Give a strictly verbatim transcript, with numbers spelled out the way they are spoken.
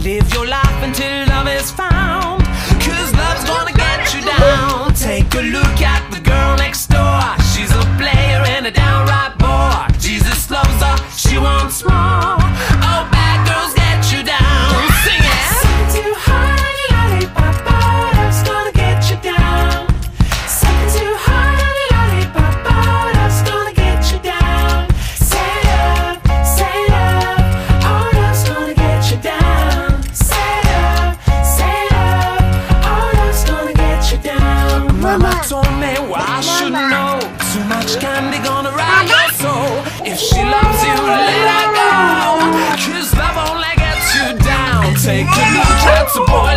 Live your life until love is found, 'cause love's gonna get you down. Take a look at the girl next door. She's a player and a downright bore. Jesus loves her, she wants more. Oh, bad girls get you down. Sing it. Something too hard on the lollipop, oh, love's gonna get you down. Something too hard on the lollipop, oh, love's gonna get you down. Say love, say love, oh, love's gonna get you down. Say love, say love, oh, love's gonna get you down. Mama told me, well, I should know. Too much candy gonna ride your soul. If she loves you, let her go, 'cause love only gets you down. Take a look at the boy